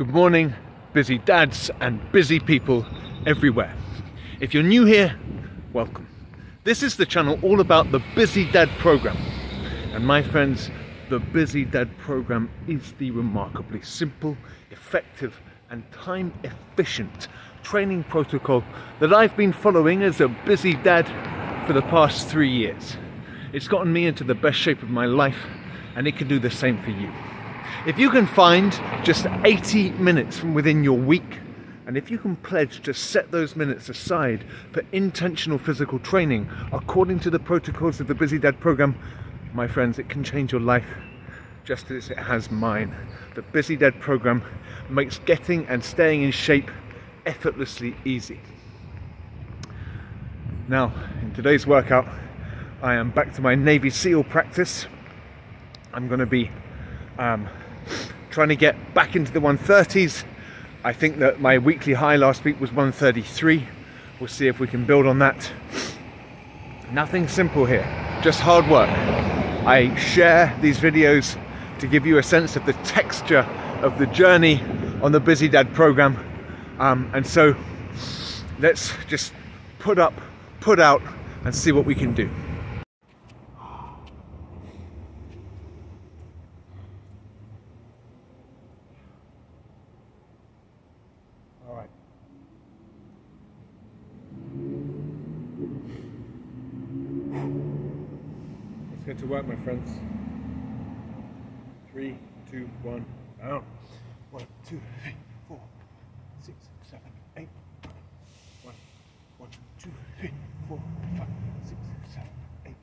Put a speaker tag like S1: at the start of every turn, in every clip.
S1: Good morning, busy dads and busy people everywhere. If you're new here, welcome. This is the channel all about the Busy Dad program. And my friends, the Busy Dad program is the remarkably simple, effective and time efficient training protocol that I've been following as a busy dad for the past 3 years. It's gotten me into the best shape of my life, and it can do the same for you. If you can find just 80 minutes from within your week, and if you can pledge to set those minutes aside for intentional physical training according to the protocols of the Busy Dad program, my friends, it can change your life just as it has mine. The Busy Dad program makes getting and staying in shape effortlessly easy. Now, in today's workout, I am back to my Navy SEAL practice. I'm going to be trying to get back into the 130s. I think that my weekly high last week was 133. We'll see if we can build on that. Nothing simple here, just hard work. I share these videos to give you a sense of the texture of the journey on the Busy Dad program. And so let's just put up, put out and see what we can do. All right. Let's get to work, my friends. 3, 2, 1, down. 1, 2, 3, 4, 6, 7, 8. 1, 1, 2, 3, 4, 5, 6, 7, 8.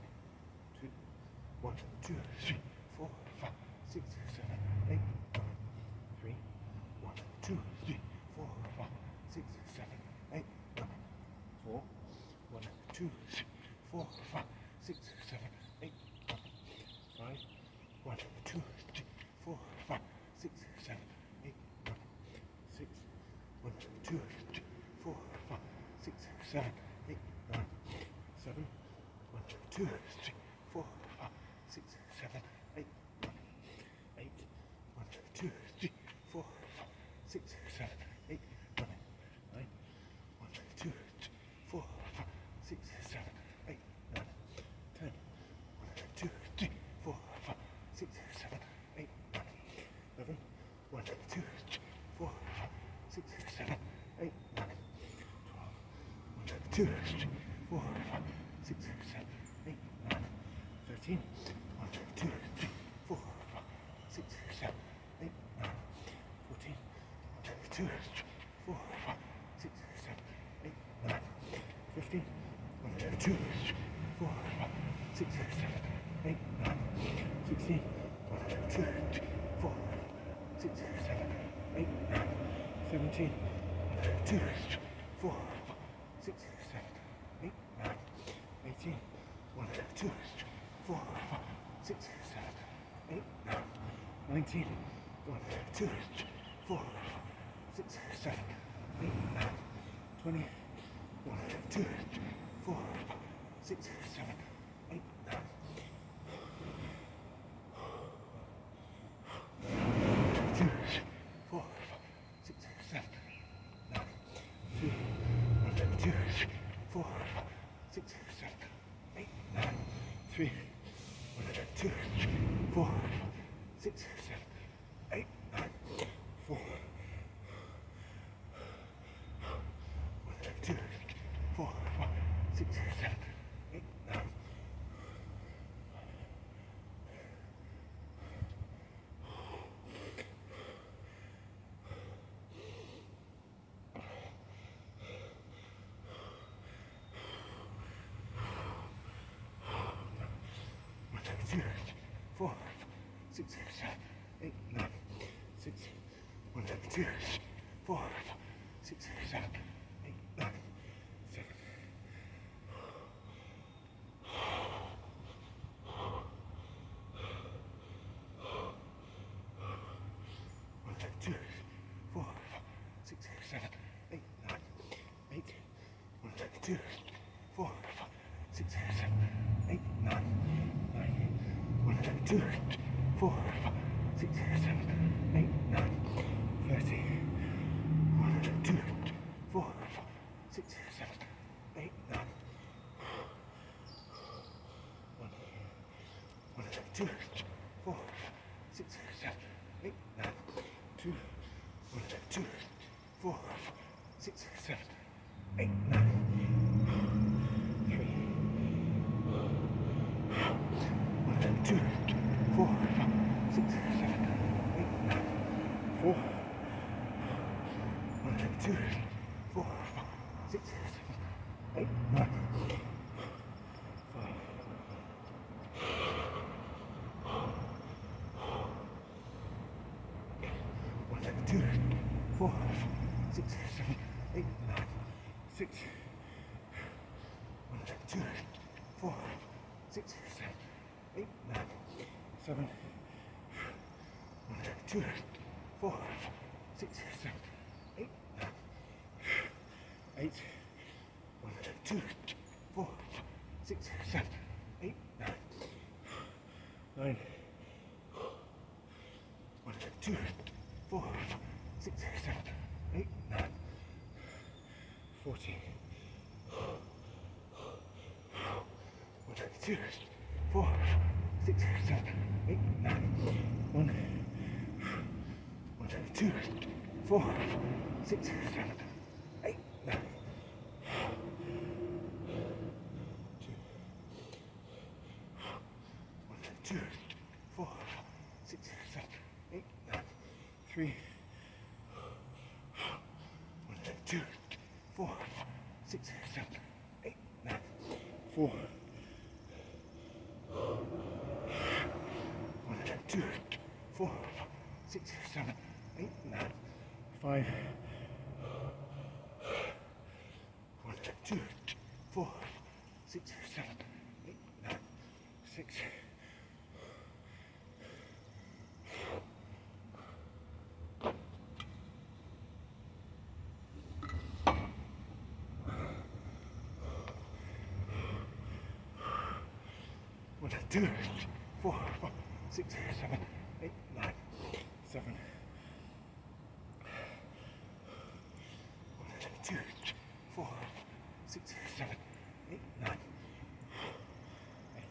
S1: 1, 2, 3, 4, 5, 6, 7, 8. 3, 1, 2, 3, 4, 5, 6, 7, 8. 4, 1, 2, 3, 4, 5, 6, 7, 8. 5, 1, 2, 3, 4, 5, 6, 7, 8. 6, 1, 2, 3, 4, 5, 6, 7, 8. 7, 1, 2, 3, 4, 5, 6, 7, 8. 8, 1, 2, 3, 4, 5, 6, 7, 8. 9, 1, 2, 3, 4, 5, 6, 7, 8. 10, 1, 2, 3, 4, 5, 6, 7, 8. 11, 1, 2, 3, 4, 5, 6, 7, 8. 12, 1, 2, 3, 4, 5, 6, 7, 8. 13, 1, 2, 3, 4, 5, 6, 7, 8. 14, 1, 2, 3, 4, 5, 6, 7, 8. 15, 1, 2, 3, 4, 5, 6, 7, 8. 16, 1, 2, 3, 4, 6, 7, 8. 17, 1, 2, 3, 4, 5, 6, 7, 8. 18, 1, 2, 3, 4, 5, 6, 7, 8. 19, 1, 2, 3, 4, 5, 6, 7, 8. 20, 1, 2, 3, 4, 5, 6, 7, 8. 2, 4, 6, 7, 9. 2, 1, 2, 3, 4, 5, 6, 7, 8. 3, 1, 2, 3, 4, 6, 7, 8. 4, 1, 2, 3, 4, 5, 6, 7, 8. 2, 3, 4, 6, 7, 8, 9. 6, 1, 2, 3, 4, 6, 7, 8, 9. 7. 1, 2, 3, 4, 6, 7, 8, 9. 8. 1, 2, 3, 4, 6, 7, 8, 9. 9. 1, 2, 3, 4, 5, 6, 7, 8, 9, 13, 2, 4, 6, 7, 8, 9, 2, 1, 2, 4, 6, 7, 8, 9, 3, 1, 2, 4, 6, 7, 8, 9, 4, 1, 2, 4, 6, 7, 8, 9, 5, 1, 2, 4, 6, 7, 8, 9, 6, 1, 2, 4, 6, 7, 8, 9, 7, 1, 2, 4, 6, 7, 8, 9, 8, 1, 2, 4, 6, 7, 8, 9, 9, 1, 2, 4, 6, 7, 8, 9, 14, 1, 2, 4, 6, 7, 8, 9, 1, 2, 4, 6, 7, 8, 9, 2, 4, 6, 7, 8, 9, 3, 1, 2, 4, 6, 7, 8, 9, 4, 1, 2, 4, 6, 7, 8, 9, 5, 1, 2, 4, 6, 7, 8, 9, 6, 1, 2, 4, 6, 7, 8, 9, 7, 1, 2, 4, 6, 7, 8, 9, 8,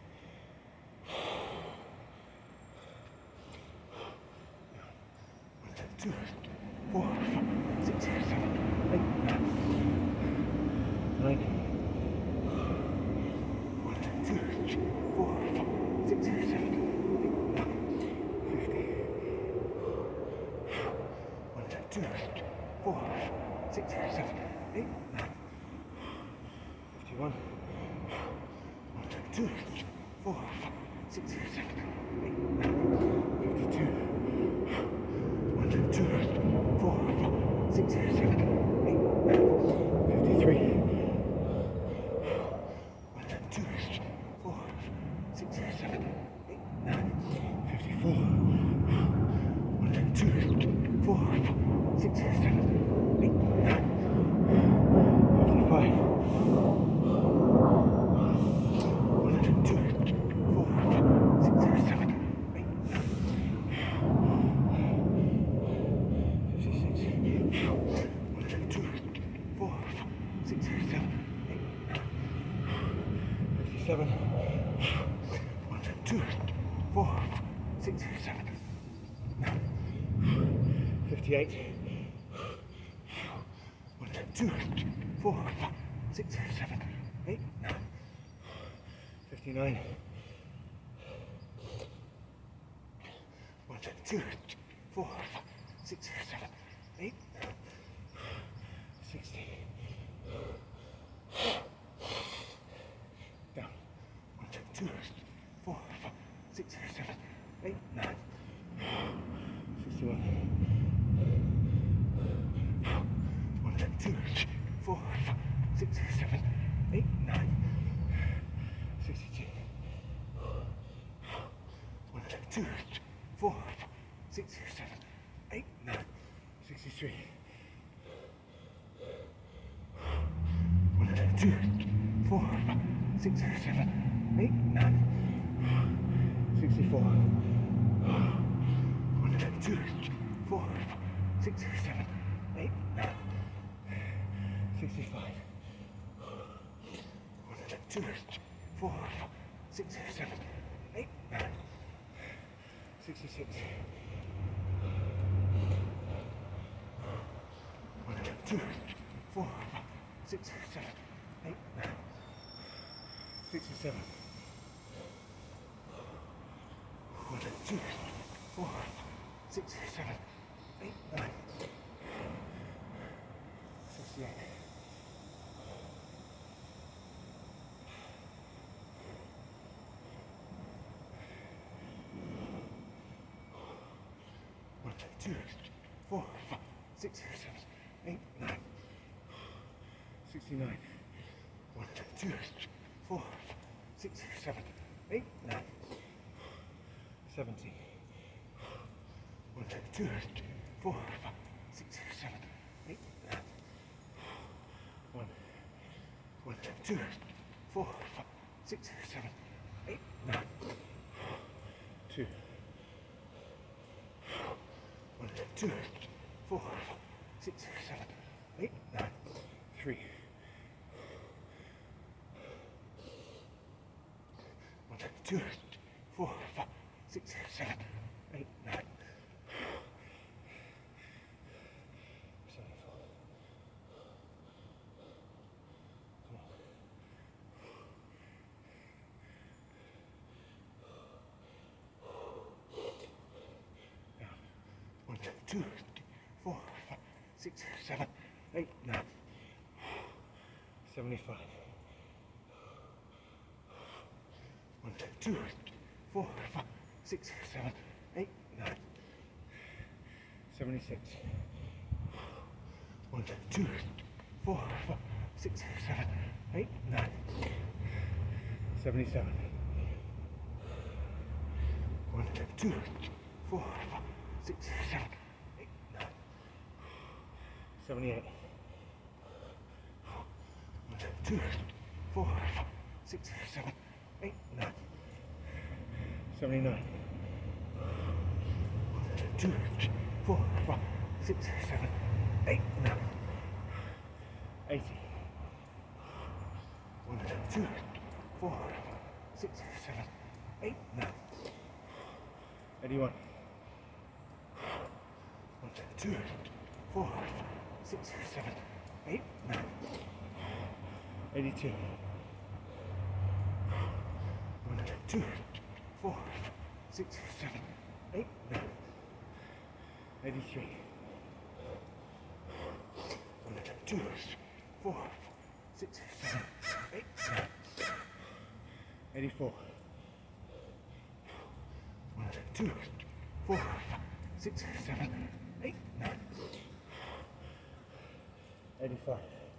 S1: 1, 2, 4, 6, 7, 8, 9, 9, 1, 2, 4, 6, 7, 8, 9, 50, 1, 2, 4, 6, 7, 8, 9, 51, 1, 2, 4, 6, 7, 8, 9, 52, 1, 2, 4, 6, 7, 8, 9, 53, 1, 2, 4, 6, 7, 8, 9, 54, 1, 2, 4, 6, 7, 8, 9, 55, 1, 2, 4, 6, 7, 8, 9, 56, 1, 2, 4, 6, 7, 8, 9, 57, 1, 2, 4, 6, 7, 9, 58, 1, 2, 4, 6, 7, 8, 9, 59, 1, 2, 4, 6, 7, 8, 9, 60, down, 1, 2, 4, 6, 7, 8, 9, 61, 1, 2, 4, 6, 7, 8, 9, 62, 1, 2, 4, 6, 7, 8, 9, 63, 1, 2, 4, 6, 7, 8, 9, 64, 1, 2, 4, 6, 7, 8, 9, 65, 1, 2, 4, 6, 7, 8, 9, 66. 1, 2, 4, 5, 6, 7, 8, 9. 67. 1, 2, 4, 6, 7, 8, 9. 68. 1, 2, 4, 5, 6, 7, 8, 9. 69. 1, 2, 4, 6, 7, 8, 9. 70. 1, 2, 4, 5, 6, 7, 8, 9. 1, 2, 4, 5, 6, 7, 8, 9. 2. 1, 2, 4, 5, 6, 7, 8, 9. 3. 1, 2, 4, 5, 6, 7, 8, 9. 74. Come on. Down. 1, 2, 4, 5, 6, 7, 8, 9. 75. 1, 2, 4, 5, 6, 7, 8, 9. 76. 1, 2, 4, 5, 6, 7, 8, 9. 77. 1, 2, 4, 5, 6, 7, 8, 9. 78. 1, 2, 4, 5, 6, 7, 8, 9. 79. 1, 2, 4, 5, 6, 7, 8, 9. 80. 1, 2, 4, 5, 6, 7, 8, 9. 81. 1, 2, 4, 5, 6, 7, 8, 9. 82. 1, 2, 4, 5, 6, 7, 8, 9. 83. 1, 2, 4, 5, 6, 7, 8, 9. 84. 1, 2, 4, 5, 6, 7, 8, 9. 85.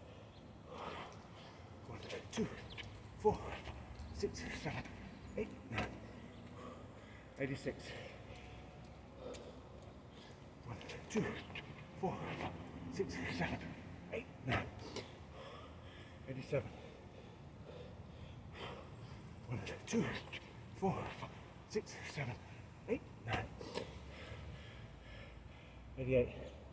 S1: 1, 2, 4, 5, 6, 7, 8, 9. 86. 1, 2, 4, 5, 6, 7, 8, 9. 87. 1, 2, 4, 5, 6, 7, 8, 9. 88.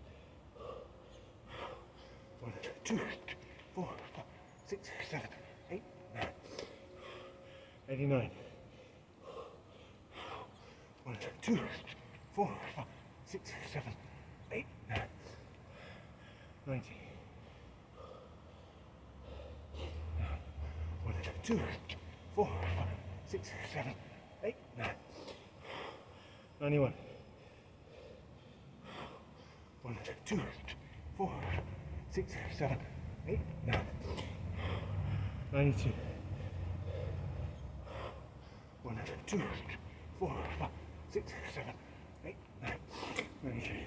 S1: 1, 2, 4, 5, 6, 7, 8, 9. 89. 1, 2, 4, 5, 6, 7, 8, 9. 90. 1, 2, 4, 5, 6, 7, 8, 9. 91. 1, 2, 4, 5, 6, 7, 8, 9. 92. 1, 2, 4, 5, 6, 7, 8, 9. 93.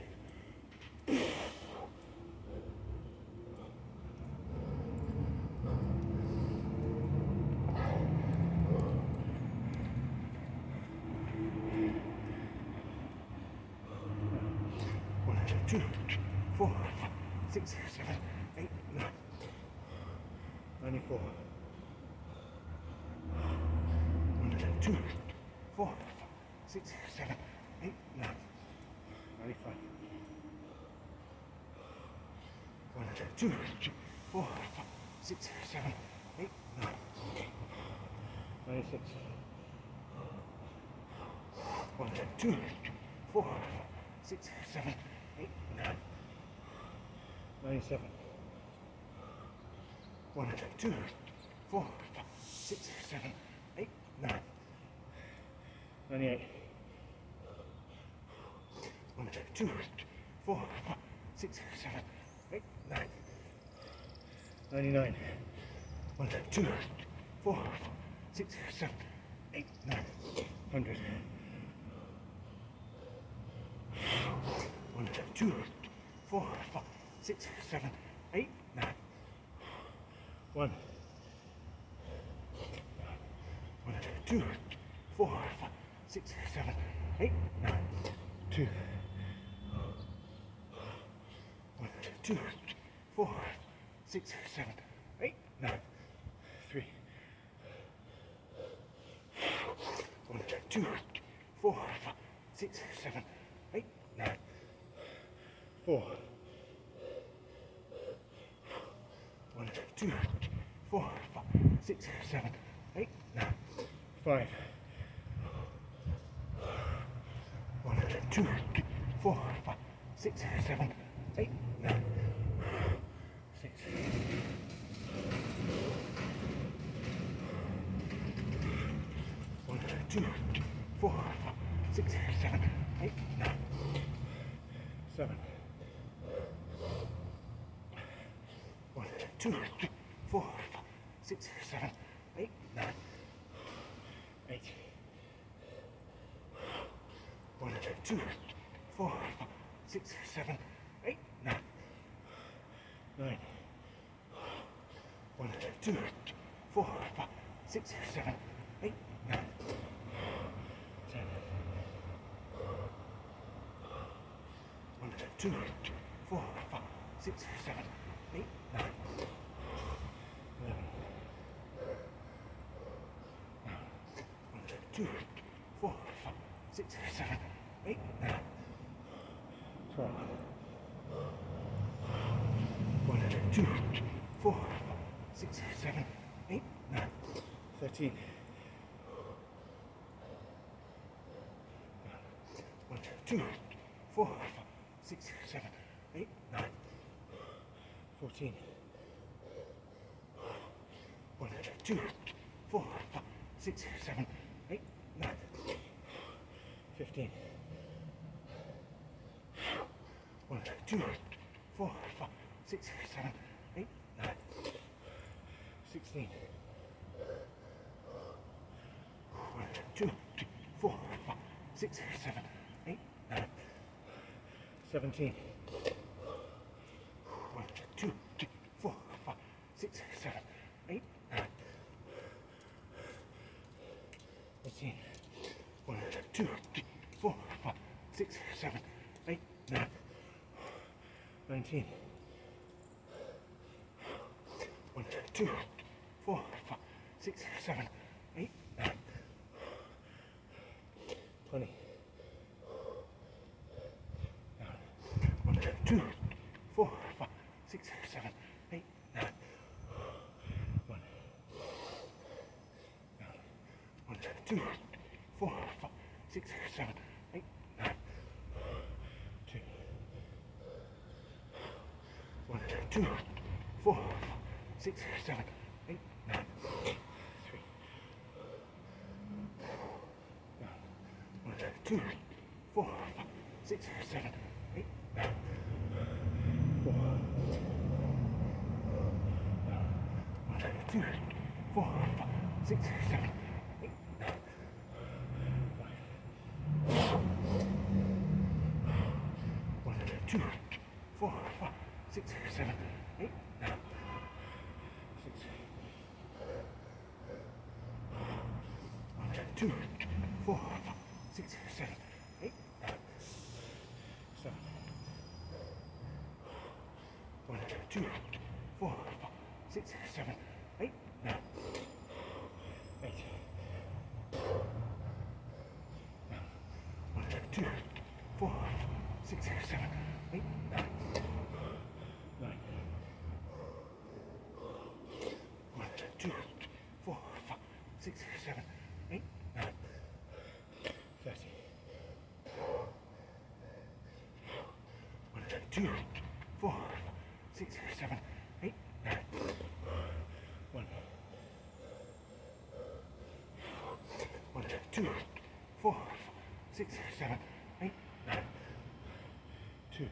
S1: 2, 4, 5, 6, 7, 8, 9. 94. 1, 2, 4, 5, 6, 7, 8, 9. 95. 1, 2, 4, 5, 6, 7, 8, 9. 96. 1, 2, 4, 6, 7, 8, 9. 97. 1, 2, 4, 6, 7, 8, 9. 98. 1, 2, 4, 6, 7, 8, 9. 99. 1, 2, 4, 6, 7, 8, 9. 100. 1, 2, 4, 6, 7, 8, 9. 1. 1, 2, 4, 6, 7, 8, 9. 2. 1, 2, 4, 6, 7, 8, 9. 3. 1, 2, 4, 6, 7, 8, 9. 4. 1, 2, 4, 6, 7, 8, 9. 5. 1, 2, 4, 6, 7, 8, 9. 6. 1, 2, 4, 6, 7, 8, 9. 7. 1, 2, 4, 6, 7, 8, 9. 8. 1, 2, 4, 6, 7, 8, 9. 9. 1, 2, 4, 6, 7, 8, 9. 10. 1, 2, 4, 6, 7, 8, 9. 11. 1, 2, 4, 6, 7, 8, 9. 12. 1, 2, 4, 6, 7, 8, 9. 13. 1, 2, 4, 6, 7, 8, 9. 14. 1, 2, 4, 6, 7, 8, 9. 15. 1, 2, 4, 6, 7, 8, 9. 16. 1, 2, 4, 6, 7, 8, 9. 17. 1, 2, 4, 6, 7, 8, 9. 18. 1, 2, 4, 6, 7, 8, 9. 19. 1, 2, 4, 6, 7, 8, 9. 20. 1, 2, 4, 6, 7, 8, 9. 1. 1, 2, 4, 6, 7, 8, 9. 2. 1, 2, 4, 6, 7, 8, 9. 3. 1, 2, 4, 6, 7, 8, 9. 4. 1, 2, 4, 6, 7, 8, 9. 1, 2, 4, 6, 7, 8, 9. 6. 1, 2, 4, 6, 7, 8, 9. 7. 1, 2, 4, 6, 7, 8, 9. 8. 1, 2, 4, 6, 7, 8, 9. 9. 1, 2, 4, 6, 7, 8, 9. 30. 1, 2, 4, 6, 7, 8, 9. 1, 2, 4, 6, 7, 8, 9. 2,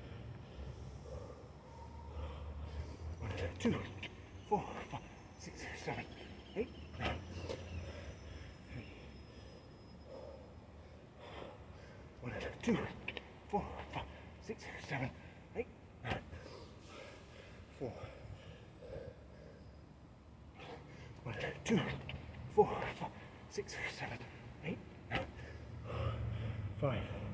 S1: 2, 4, 6, 7, 8, 9. 1, 2, 4, 6, 7, 8, 9. 4. 1, 2, 4, 6, 7, 8, 9. 5.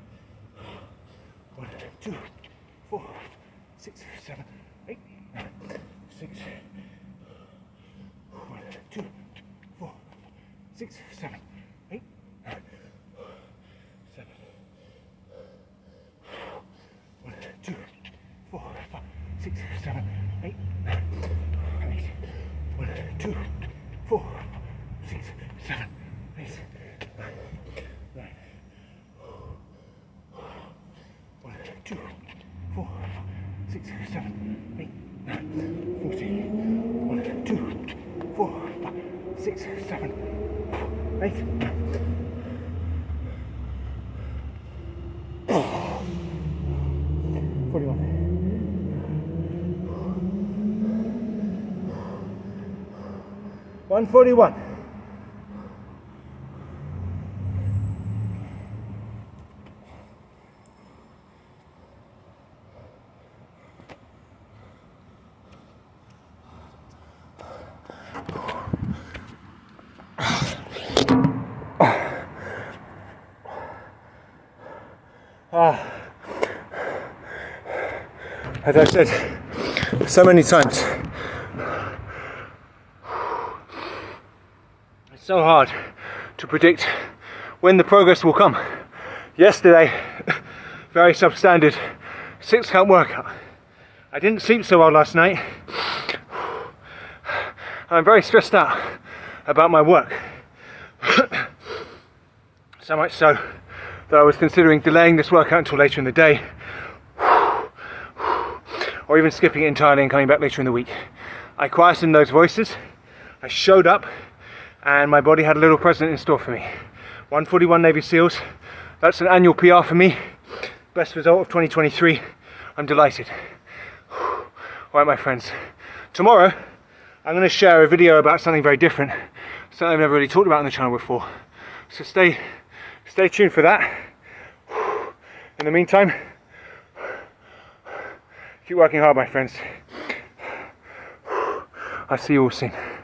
S1: 1, 2, 4, 6, 7, 8, 9. 6. 1, 2, 4, 6, 7, 8, 9. 7. 1, 2, 4, 6, 7, 8, 9. 8. 1, 2, 4, 6, 7, 8, 9. 9. 1, 2, 4, 6, 7, 8, 9. 14. 1, 2, 4, 6, 7, 8, 9. 41. 141. As I said so many times, it's so hard to predict when the progress will come. Yesterday, very substandard 6 count workout. I didn't sleep so well last night. I'm very stressed out about my work. So much so that I was considering delaying this workout until later in the day, or even skipping it entirely and coming back later in the week. I quietened those voices, I showed up, and my body had a little present in store for me. 141 Navy SEALs, that's an annual PR for me. Best result of 2023, I'm delighted. Alright my friends, tomorrow I'm going to share a video about something very different, something I've never really talked about on the channel before. So stay tuned for that. In the meantime, keep working hard my friends. I'll see you all soon.